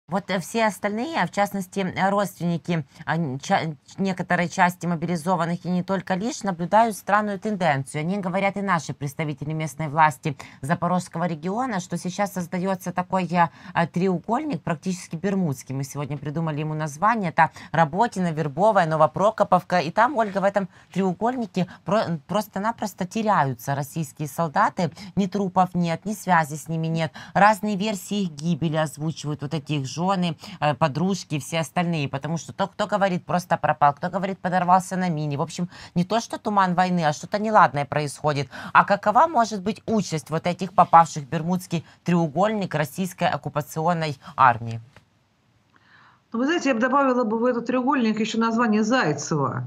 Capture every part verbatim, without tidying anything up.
Вот э, все остальные, а в частности э, родственники а, н- ча- некоторой части мобилизованных и не только лишь, наблюдают странную тенденцию. Они говорят, и наши представители местной власти Запорожского региона, что сейчас создается такой э, а, треугольник, практически бермудский. Мы сегодня придумали ему название. Это Работино, Вербовая, Новопрокоповка. И там, Ольга, в этом треугольнике про- просто-напросто теряются российские солдаты. Ни трупов нет, ни связи с ними нет. Разные версии их гибели озвучивают вот эти их жены, э, подружки и все остальные. Потому что то, кто говорит, просто пропал, кто говорит, подорвался на мине. В общем, не то, что туман войны, а что-то неладное происходит. А какова может быть участь вот этих попавших в Бермудский треугольник российской оккупационной армии? Ну, вы знаете, я бы добавила бы в этот треугольник еще название Зайцева.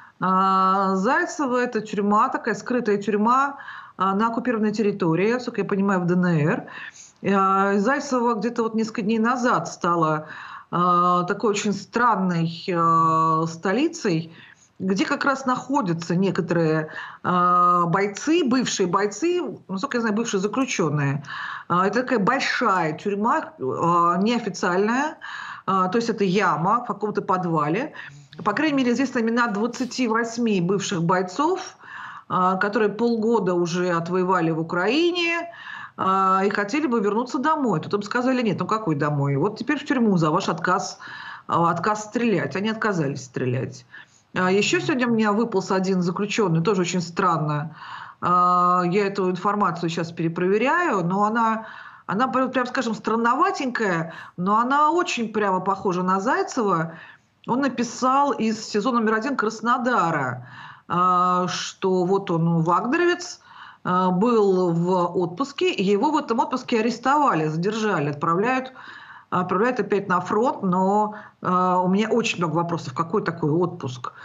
А, Зайцево — это тюрьма, такая скрытая тюрьма а, на оккупированной территории, насколько я понимаю, в ДНР. А, Зайцево где-то вот несколько дней назад стало а, такой очень странной а, столицей, где как раз находятся некоторые а, бойцы, бывшие бойцы, насколько я знаю, бывшие заключенные. А, Это такая большая тюрьма, а, неофициальная, а, то есть это яма в каком-то подвале. По крайней мере, известны имена двадцати восьми бывших бойцов, а, которые полгода уже отвоевали в Украине а, и хотели бы вернуться домой. Тут им сказали: нет, ну какой домой? Вот теперь в тюрьму за ваш отказ, а, отказ стрелять. Они отказались стрелять. А, Еще сегодня у меня выполз один заключенный, тоже очень странно. А, Я эту информацию сейчас перепроверяю, но она, она прям, прям скажем, странноватенькая, но она очень прямо похожа на Зайцева. Он написал из сезона номер один Краснодара, а, что вот он вагнеровец, а, был в отпуске, и его в этом отпуске арестовали, задержали, отправляют, отправляют опять на фронт, но а, у меня очень много вопросов, какой такой отпуск.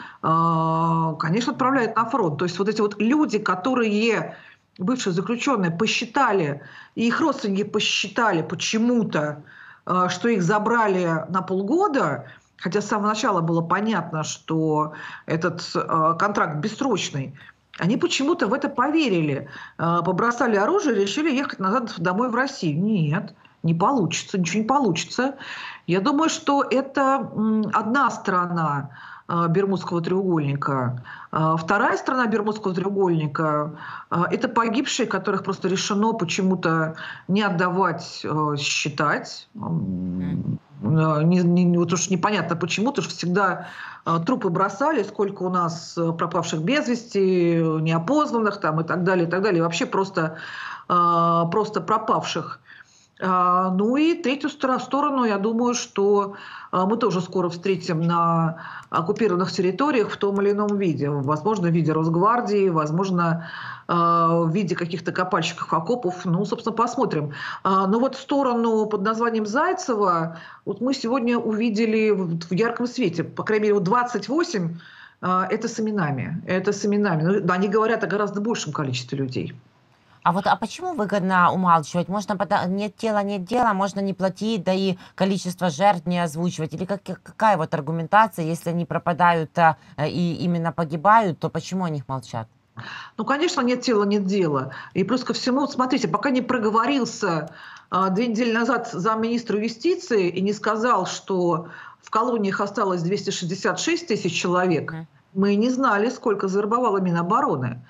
А, Конечно, отправляют на фронт. То есть вот эти вот люди, которые, бывшие заключенные, посчитали, и их родственники посчитали почему-то, а, что их забрали на полгода, хотя с самого начала было понятно, что этот э, контракт бессрочный, они почему-то в это поверили, э, побросали оружие и решили ехать назад домой в Россию. Нет, не получится, ничего не получится. Я думаю, что это м, одна сторона э, Бермудского треугольника. Э, Вторая сторона Бермудского треугольника э, — это погибшие, которых просто решено почему-то не отдавать, э, считать. М, э, Не, не- вот уж непонятно почему, потому что всегда э, трупы бросали, сколько у нас э, пропавших без вести, э, неопознанных там и так далее, и так далее, и вообще просто, э, просто пропавших. А, Ну и третью стора- сторону, я думаю, что а, мы тоже скоро встретим на оккупированных территориях в том или ином виде. Возможно, в виде Росгвардии, возможно, а, в виде каких-то копальщиков окопов. Ну, собственно, посмотрим. А, Но вот сторону под названием Зайцева вот мы сегодня увидели в в ярком свете. По крайней мере, вот двадцать восемь а, это с именами. Это с именами. Ну, они говорят о гораздо большем количестве людей. А вот, а почему выгодно умалчивать? Можно пода- нет тела, нет дела, можно не платить, да и количество жертв не озвучивать. Или как, какая вот аргументация, если они пропадают а, э, и именно погибают, то почему о них молчат? Ну, конечно, нет тела, нет дела. И плюс ко всему, вот смотрите, пока не проговорился а, две недели назад замминистра юстиции и не сказал, что в колониях осталось двести шестьдесят шесть тысяч человек, Мгм. мы не знали, сколько завербовала Минобороны.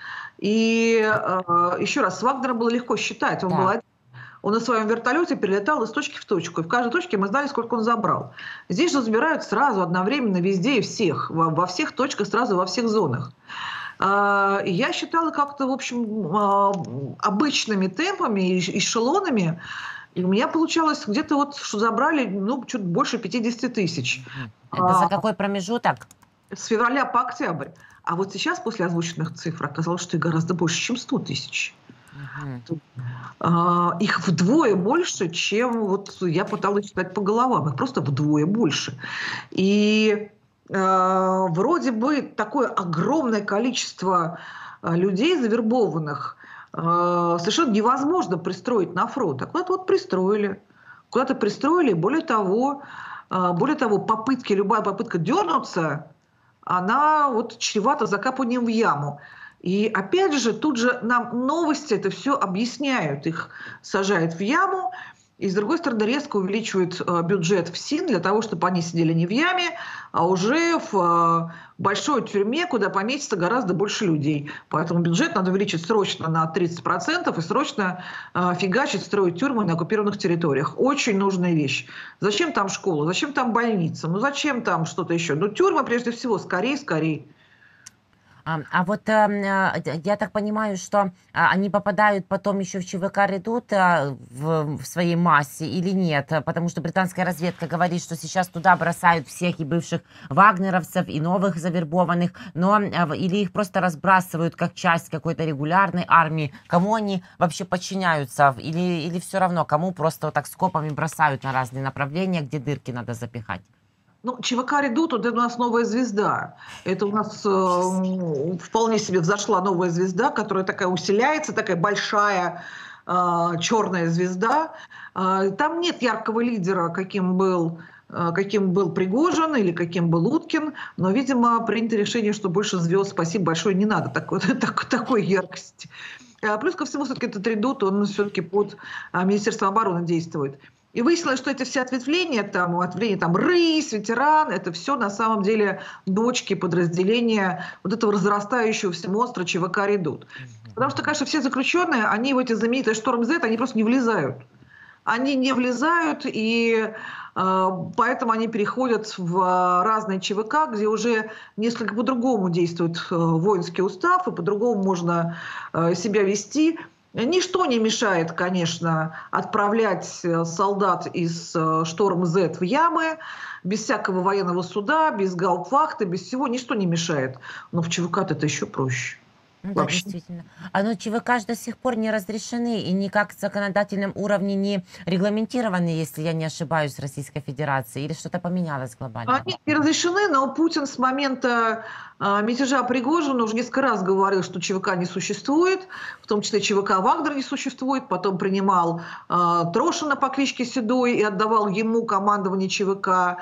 И а, еще раз, с Вагнером было легко считать. Он был Да. один. Он на своем вертолете перелетал из точки в точку. И в каждой точке мы знали, сколько он забрал. Здесь же забирают сразу, одновременно, везде и всех. Во, во всех точках, сразу во всех зонах. А, Я считала как-то, в общем, а, обычными темпами и эшелонами. И у меня получалось где-то вот, что забрали, ну, чуть больше пятидесяти тысяч. Мгм. Это за А, какой промежуток? С февраля по октябрь. А вот сейчас, после озвученных цифр, оказалось, что их гораздо больше, чем сто тысяч. Мгм. А, Их вдвое больше, чем вот я пыталась считать по головам. Их просто вдвое больше. И э, вроде бы такое огромное количество э, людей завербованных э, совершенно невозможно пристроить на фронт. А куда-то вот пристроили. Куда-то пристроили. Более того, э, более того, попытки, любая попытка дернуться, она вот чревата закапыванием в яму. И опять же, тут же нам новости это все объясняют. Их сажают в яму, И, с другой стороны, резко увеличивают э, бюджет в СИН для того, чтобы они сидели не в яме, а уже в э, большой тюрьме, куда поместится гораздо больше людей. Поэтому бюджет надо увеличить срочно на тридцать процентов и срочно э, фигачить, строить тюрьмы на оккупированных территориях. Очень нужная вещь. Зачем там школа? Зачем там больница? Ну зачем там что-то еще? Ну тюрьма прежде всего, скорее, скорее. А, а вот э, э, я так понимаю, что а, они попадают потом еще в ЧВК Редут а, в, в своей массе или нет? Потому что британская разведка говорит, что сейчас туда бросают всех и бывших вагнеровцев, и новых завербованных, но а, или их просто разбрасывают как часть какой-то регулярной армии. Кому они вообще подчиняются? Или, или все равно, кому просто вот так скопами бросают на разные направления, где дырки надо запихать? Ну, ЧВК «Редут» — это у нас новая звезда. Это у нас э, вполне себе взошла новая звезда, которая такая усиляется, такая большая э, черная звезда. Э, там нет яркого лидера, каким был, э, каким был Пригожин или каким был Уткин, но, видимо, принято решение, что больше звезд, спасибо большое, не надо такой, так, такой яркости. Э, плюс ко всему, все-таки этот «Редут», он все-таки под э, Министерством обороны действует. И выяснилось, что эти все ответвления, там, ответвления там, РЫС, ветеран, это все на самом деле дочки подразделения вот этого разрастающегося монстра ЧВК «Редут». Потому что, конечно, все заключенные, они в эти знаменитые «Шторм Зет», они просто не влезают. Они не влезают, и э, поэтому они переходят в разные ЧВК, где уже несколько по-другому действует э, воинский устав, и по-другому можно э, себя вести. Ничто не мешает, конечно, отправлять солдат из «Шторм Зет» в ямы, без всякого военного суда, без гауптвахты, без всего. Ничто не мешает. Но в ЧВК это еще проще. Ну да, Вообще. действительно. А ну ЧВК ж до сих пор не разрешены и никак в законодательном уровне не регламентированы, если я не ошибаюсь, в Российской Федерации. Или что-то поменялось глобально? Они не разрешены, но Путин с момента э, мятежа Пригожина уже несколько раз говорил, что ЧВК не существует, в том числе ЧВК «Вагнер» не существует, потом принимал э, Трошина по кличке Седой и отдавал ему командование ЧВК.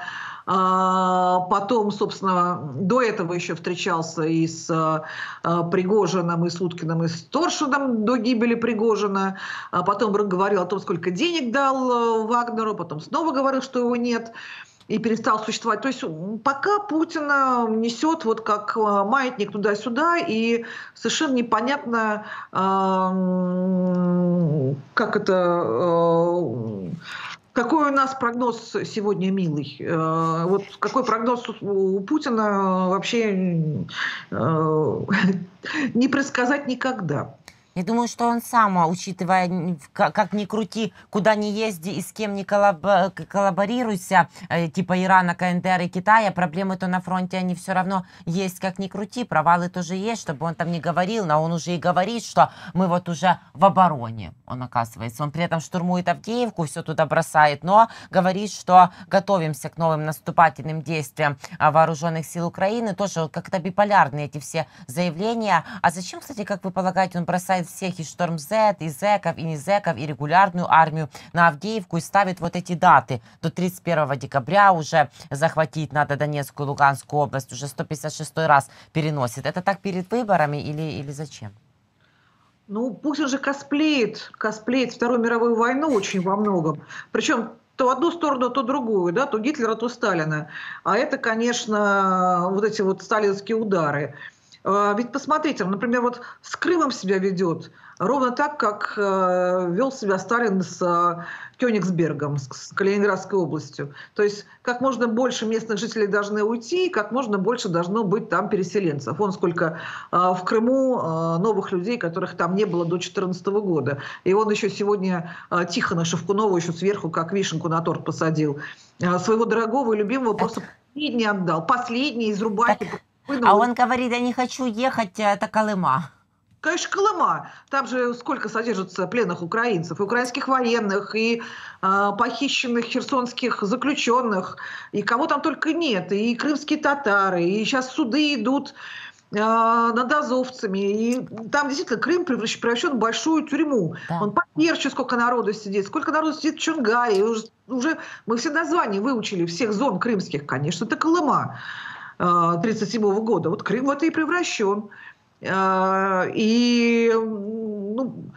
Потом, собственно, до этого еще встречался и с Пригожиным, и с Уткиным, и с Торшиным до гибели Пригожина. Потом говорил о том, сколько денег дал Вагнеру, потом снова говорил, что его нет, и перестал существовать. То есть пока Путина несет вот как маятник туда-сюда, и совершенно непонятно, как это... Какой у нас прогноз сегодня, милый? Вот какой прогноз у Путина вообще не предсказать никогда. Я думаю, что он сам, учитывая, как ни крути, куда ни езди и с кем ни коллаб- коллаборируйся, типа Ирана, КНДР и Китая, проблемы-то на фронте они все равно есть, как ни крути, провалы тоже есть, чтобы он там не говорил, но он уже и говорит, что мы вот уже в обороне, он оказывается. Он при этом штурмует Авдеевку, все туда бросает, но говорит, что готовимся к новым наступательным действиям вооруженных сил Украины. Тоже как-то биполярные эти все заявления. А зачем, кстати, как вы полагаете, он бросает всех и «Шторм Зет», и зэков, и не зэков, и регулярную армию на Авдеевку и ставит вот эти даты? До тридцать первого декабря уже захватить надо Донецкую и Луганскую область, уже сто пятьдесят шестой раз переносит. Это так перед выборами или, или зачем? Ну, Путин же косплеит, косплеит Вторую мировую войну очень во многом. Причем то одну сторону, то другую, да, то Гитлера, то Сталина. А это, конечно, вот эти вот сталинские удары. Ведь посмотрите, например, вот с Крымом себя ведет ровно так, как вел себя Сталин с Кёнигсбергом, с Калининградской областью. То есть как можно больше местных жителей должны уйти, как можно больше должно быть там переселенцев. Вон сколько в Крыму новых людей, которых там не было до две тысячи четырнадцатого года. И он еще сегодня Тихона Шевкунова еще сверху как вишенку на торт посадил. Своего дорогого и любимого просто последний отдал. Последний из рубахи. А он говорит, я не хочу ехать, это Колыма. Конечно, Колыма. Там же сколько содержится пленных украинцев, и украинских военных, и э, похищенных херсонских заключенных, и кого там только нет, и крымские татары, и сейчас суды идут э, над азовцами, и там действительно Крым превращен в большую тюрьму. Да. Он по Керчи сколько народу сидит, сколько народу сидит в Чонгаре, уже, уже мы все названия выучили, всех зон крымских, конечно, это Колыма тридцать седьмого года. Вот Крым в это и превращен. И, ну,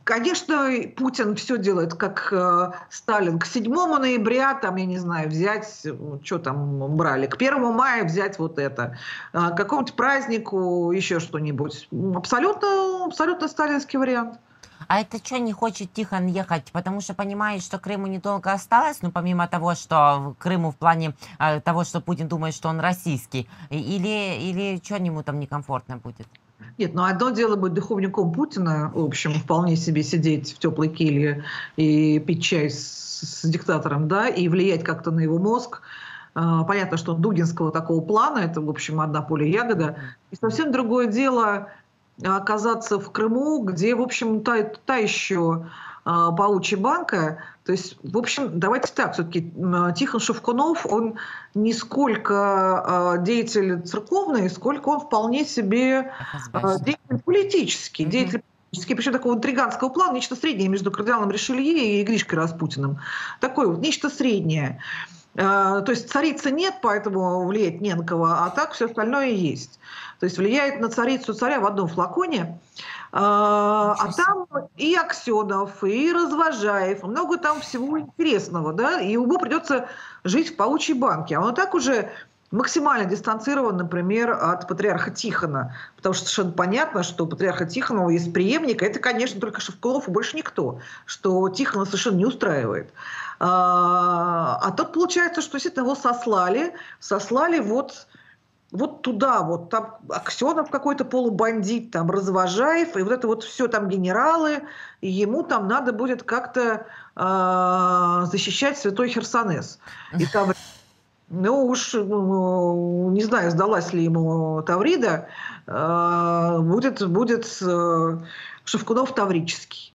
Конечно, Путин все делает, как э, Сталин. К седьмому ноября, там, я не знаю, взять, что там брали, к первому мая взять вот это, а, к какому-нибудь празднику еще что-нибудь. М, Абсолютно, абсолютно сталинский вариант. А это что не хочет Тихон ехать? Потому что понимает, что Крыму недолго осталось, ну, помимо того, что в Крыму в плане а, того, что Путин думает, что он российский, и- или, или что ему там некомфортно будет? Нет, ну одно дело быть духовником Путина, в общем, вполне себе сидеть в теплой келье и пить чай с, с диктатором, да, и влиять как-то на его мозг. А, Понятно, что он дугинского такого плана, это, в общем, одна пуля ягода. Мгм. И совсем другое дело а, оказаться в Крыму, где, в общем, та, та еще а, паучья банка. То есть, в общем, давайте так, все-таки Тихон Шевкунов, он не сколько а, деятель церковный, сколько он вполне себе а, ФСБшник. деятель политический, Мгм. деятель политический, причем такого интриганского плана, нечто среднее между кардиналом Ришелье и Гришкой Распутиным. Такое вот нечто среднее. А, То есть царицы нет, поэтому влиять не на кого, а так все остальное есть. То есть влияет на царицу царя в одном флаконе, а Ничего а себе. там и Аксенов, и Развожаев, много там всего интересного, да, и ему придется жить в паучьей банке. А он и так уже максимально дистанцирован, например, от патриарха Тихона, потому что совершенно понятно, что у патриарха Тихонова есть преемник, а это, конечно, только Шевкунов и больше никто, что Тихона совершенно не устраивает. А, а тут получается, что действительно его сослали, сослали вот вот туда, вот там Аксенов какой-то полубандит, там Развожаев, и вот это вот все там генералы, и ему там надо будет как-то а, защищать святой Херсонес. И там, ну уж, ну, не знаю, сдалась ли ему Таврида, а, будет, будет э, Шевкунов Таврический.